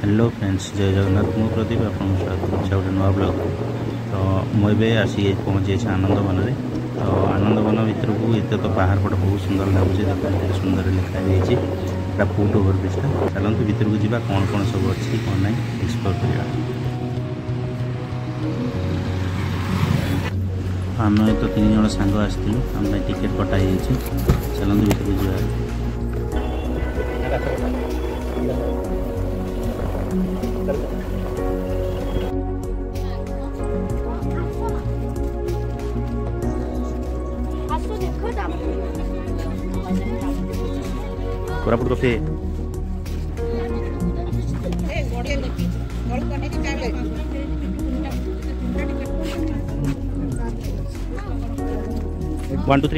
Hello friends, जय जगन्नाथ। मु प्रदीप आपको स्वागत करुच्छे गोटे नुआ ब्लॉग। तो मुझे आसी पहुँची आनंदवन में। तो आनंदवन भर को ये तो बाहर पट बहुत सुंदर लगुच। देखते सुंदर लिखाई पूरा फुट ओवर ब्रिजटा। चलते भर को जावा कौन कौन सब अच्छी कौन ना एक्सप्लोर करवा। आम तो 3 जन सांग आसलु आम टिकेट कटाई। चलते भर को जावा। Koraput cafe one two three.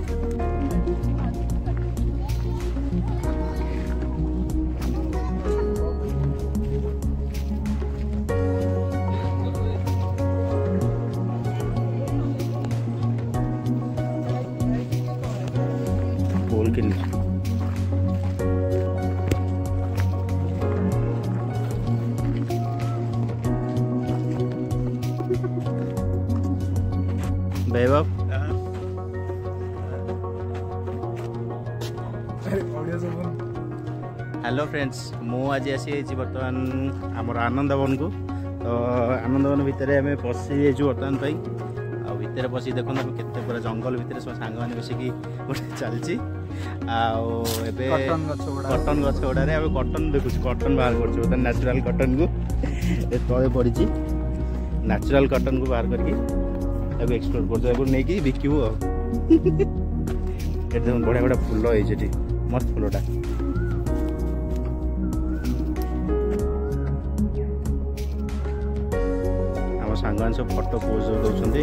बोल के नीचे वैभव। हेलो फ्रेंड्स, मु आज आसी बर्तमान आमर आनंदवन को। तो आनंदवन भितर आम पशि बर्तमान भितर पशि देखो केते पूरा जंगल भितर सब सांग मैंने मिसिकी गोटे चलती कटन गछ गुड़ा कटन देखु कटन बाहर कर नेचुरल कटन को तले पड़ी नेचुरल कटन को बाहर करके एक्सप्लोर कर नहीं कि बिकबू। बढ़िया बढ़िया फुल है, मस्त फुलटा। आम सांग सब फोटो पोज दौरान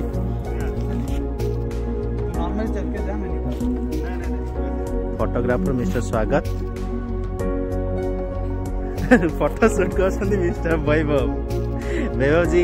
photographer mister Swagat. Photo shoot कर मिस्टर वैभव। वैभव जी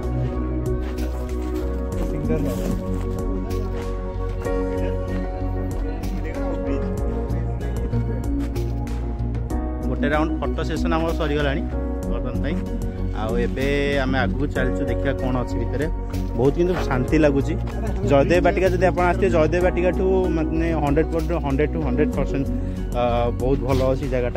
गोटे राउंड फोटो सेशन आम सरीगला बर्तमान आम आगू चलचु देखा कौन अच्छी भितर। बहुत किंतु शांति लगुच। जयदेव बाटिका जब आप आसते जयदेव बाटिका ठू माने 100 to 100% बहुत भल अच्छी जगहटा।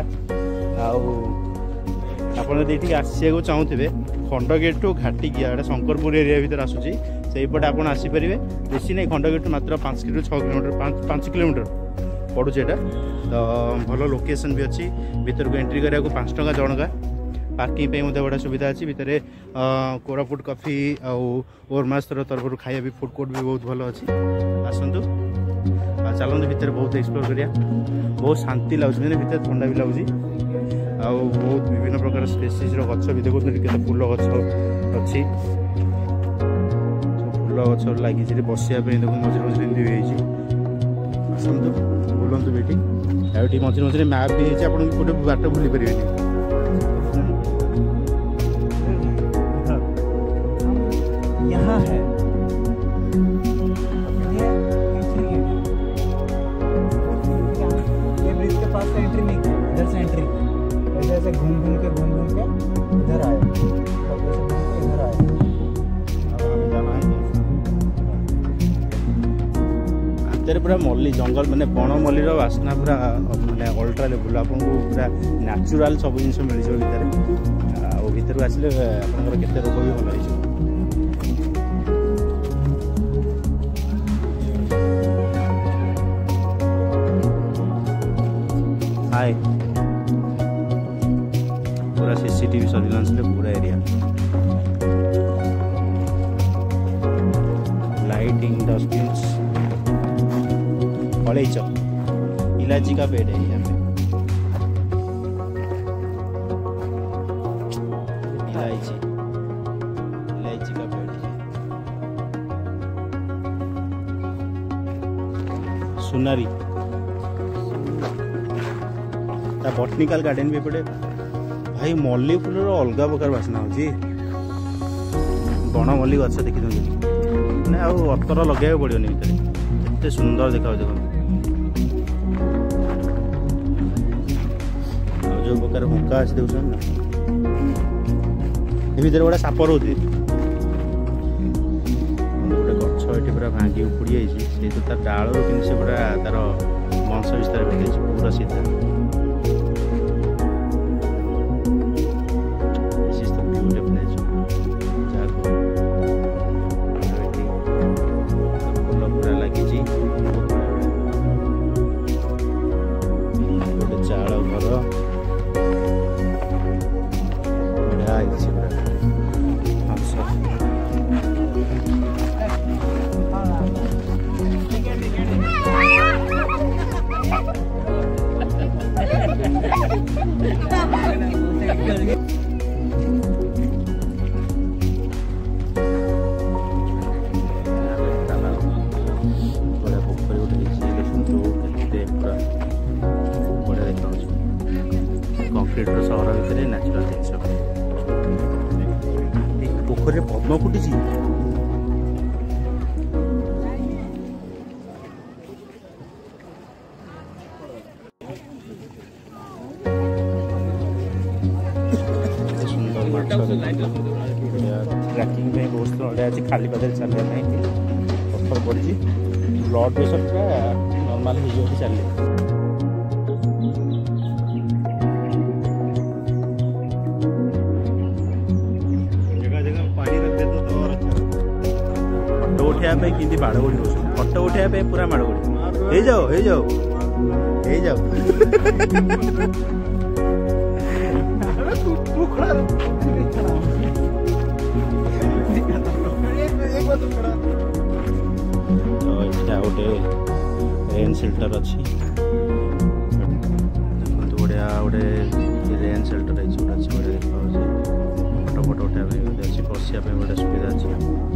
आप आसको चाहूे खंडगेट टू घाटिकिया शंकरपुर एरिया भर आसूसी से पटे आप आसीपारे। बेसी नहीं, खंडगेट मात्र 5 किलो 6 किलोमीटर 5 किलोमीटर पड़ुचे। तो भल लोकेशन भी अच्छी। भीतर को एंट्री करा 5 टंका जनका। पार्किंग पे बड़ा सुविधा अच्छी। भितर कोरापुट कॉफी ओरमास्टर तरफ खाया भी फूड कोर्ट भी बहुत भल अच्छी। आसतु चलते भितर बहुत एक्सप्लोर करिया। बहुत शांति लगुच, मैंने भितर ठंडा भी लगुच। बहुत विभिन्न प्रकार स्पेसीज गछ भी देखो के फूल गछ अच्छी। फूल गछ लगी बसिया देखो मझे मझे एमती भी आसतु बुलतु बेटी। मझे मझे मैप भी आप गोटे बाट भूली पारे। यहाँ है ये ब्रिज के पास से एंट्री नहीं, इधर से एंट्री ऐसे घूम के इधर आए। इधर आए तेरे पूरा मल्ली जंगल माने बण मल्लीर बास्ना पूरा माने अल्ट्रा लेवल। आपको पूरा नेचुरल सब जिन मिल भितर आसले आपंकर केते रोग भी भल हो। हाय पूरा सीसीटीवी सर्विलांस पूरा एरिया लाइटिंग डस्टबिन्स पड़ेच। इलायची का पेड़ है यहाँ पे। इलायची का पेड़ है। सुनारी बटनिकल गार्डन भी पड़े। भाई मल्ली फूल अलग प्रकार बासना हो बण मल्ली गछ देखी मैंने अतर लगे पड़ोनी भितर एत सुंदर देखा देखो। जो प्रकार हुक्का अच्छे देखुन ଏ ଭିତରେ ଗୋଟେ ସାପ ରହୁଛି। ଗୋଟେ ଗଛ ଏଠି ପୁରା ଭାଙ୍ଗି ଉପୁଡ଼ି ଯାଇଛି, ସେ ତ ତା ଡାଳରୁ କିନ୍ତୁ ସେ ପୁରା ତାର ବଂଶ ବିସ୍ତାର କରିଦେଇଛି ପୁରା ସିଧା। କଂକ୍ରିଟର ସହର ଭିତରେ ନ୍ୟାଚୁରାଲ ଜିନିଷ। ପୋଖରୀରେ ପଦ୍ମ ଫୁଟିଛି। ସୁନ୍ଦର ମାଛ ଟ୍ରାକିଂ ପାଇଁ ବହୁତ ସ୍ଥଳ ଅଛି, ଖାଲି ପାଦରେ ଚାଲିବା ପାଇଁ ପଥର ପଡ଼ିଛି। ବ୍ଲଡ଼ ପ୍ରେସର ପୁରା ନର୍ମାଲ ହେଇଯିବ ଚାଲିଲେ। ଫଟୋ ଉଠେଇବା ପାଇଁ କେମିତି ମାଡ଼ ଗୋଡ଼ି ରହୁଛନ୍ତି, ଫଟୋ ଉଠେଇବା ପାଇଁ ପୁରା ମାଡ଼ ଗୋଡ଼ି। ହେଇଯାଉ ହେଇଯାଉ ହେଇଯାଉ। ତ ଏଇଟା ଗୋଟେ ରେନ୍ ସେଲ୍ଟର ଅଛି। ଦେଖନ୍ତୁ ବଢ଼ିଆ ଗୋଟେ ରେନ୍ ସେଲ୍ଟର ହେଇଛି, ଗୋଟେ ଅଛି ବଢ଼ିଆ ଦେଖାଯାଉଛି। ଫଟୋ ଫଟୋ ଉଠେଇବା ପାଇଁ ଗୋଟେ ଅଛି, ବସିବା ପାଇଁ ଗୋଟେ ସୁବିଧା ଅଛି।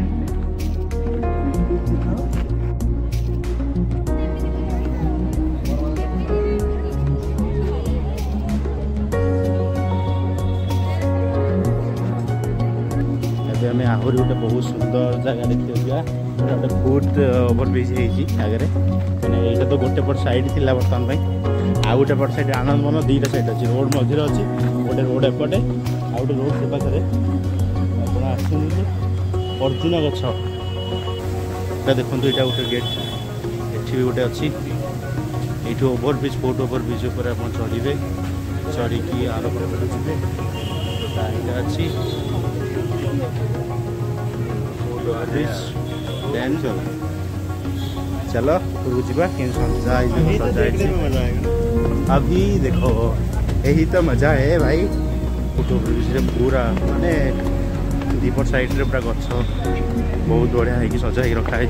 ଏବେ ଆମେ ଆହୁରି ଗୋଟେ ବହୁତ ସୁନ୍ଦର ଜାଗା ଦେଖିବାକୁ ଯିବା। ଗୋଟେ ଫୁଟ୍ ଓଭରବ୍ରିଜ୍ ହେଇଛି ଆଗରେ, ମାନେ ଏଇଟା ତ ଗୋଟେ ପଟ ସାଇଡ୍ ଥିଲା ବର୍ତ୍ତମାନ ପାଇଁ। ଆଉ ଗୋଟେ ପଟ ସାଇଡ୍ ଆନନ୍ଦବନ ଦୁଇଟା ସାଇଡ୍ ଅଛି, ରୋଡ ମଝିରେ ଅଛି ଗୋଟେ ରୋଡ ଏପଟେ, ଆଉ ଗୋଟେ ରୋଡ ସେ ପାଖରେ। ଆପଣ ଆସୁଛନ୍ତି ଅର୍ଜୁନ ଗଛ এটা দেখুন, এটা গোটে গেট, এটি भी गोटे अच्छी। ये ओभरब्रिज फुट ओभरब्रिज उपर आप चढ़े, चढ़ी आर पटे जी यहाँ अच्छी ओभरब्रिज। देन चलो जा अभी देखो, यही तो मजा है भाई। फुट ओभरब्रिज पूरा माने दीपट साइड रे पूरा गछ बहुत बढ़िया है कि सजा ही रखा है।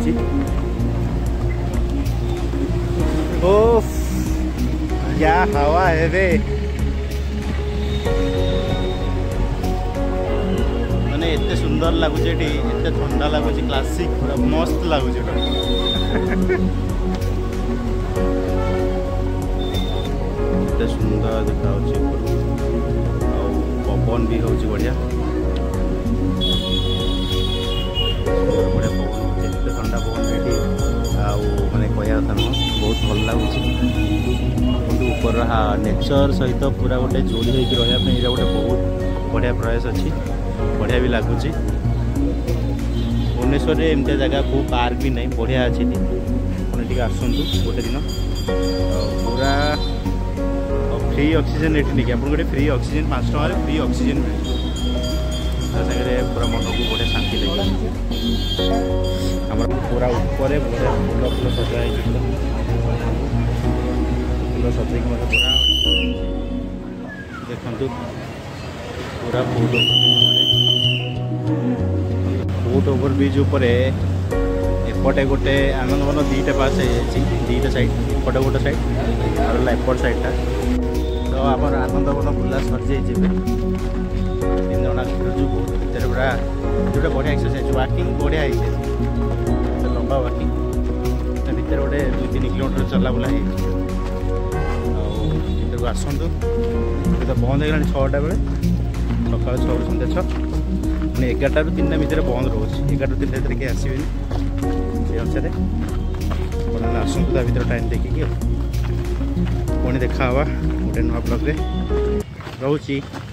ओफ क्या हवा है रे, माने इतने सुंदर लगुच, इतने ठंडा लगुच, क्लासिक पूरा मस्त लगुच। इतने सुंदर देखा पवन भी हूँ बढ़िया, ठंडा पवन ये मैंने कहया कथा नुह, बहुत भल लगुच। ऊपर नेचर सहित पूरा गोटे जोड़ी होकर रही गोटे बहुत बढ़िया प्रयास अच्छी, बढ़िया भी लगुच। भुवनेश्वर में एमती जगह को पार्क भी नहीं, बढ़िया अच्छी मैंने आसतु गोटे दिन पूरा फ्री ऑक्सीजन ये नहीं कि आप गोटे फ्री ऑक्सीजन 5 टकर फ्री ऑक्सीजन मिले सागे पूरा मन को गोटे शांति लगे। आम पूरा ऊपर बढ़िया फूल फूल सजा फूल सजे पूरा देखु पूरा फुट ओभरब्रिज उपर एपटे गोटे आनंदवन दीटा पास दीटा साइड, एपटे गोटे साइड और एपट साइडटा। तो आम आनंदवन बुला सर जाइए 3 जना भितर पूरा जोटा बढ़िया एक्सरसाइज वाकिंग बढ़िया है, लंबा वाकिंग भितर गोटे 2-3 किलोमीटर चला बुला भर को आसतु। तो बंद हो 6टा बेले, सका 6 ରୁ ସନ୍ଧ୍ୟା 6 मैंने 11टा ରୁ 3ଟା भितर बंद रोचे, 11टा ରୁ 3ଟା भितर किए आसबेनि से अनुसार आसतु ता भर टाइम देखिए पुणी देखा गोटे नुआ ब्लॉग रे रोची।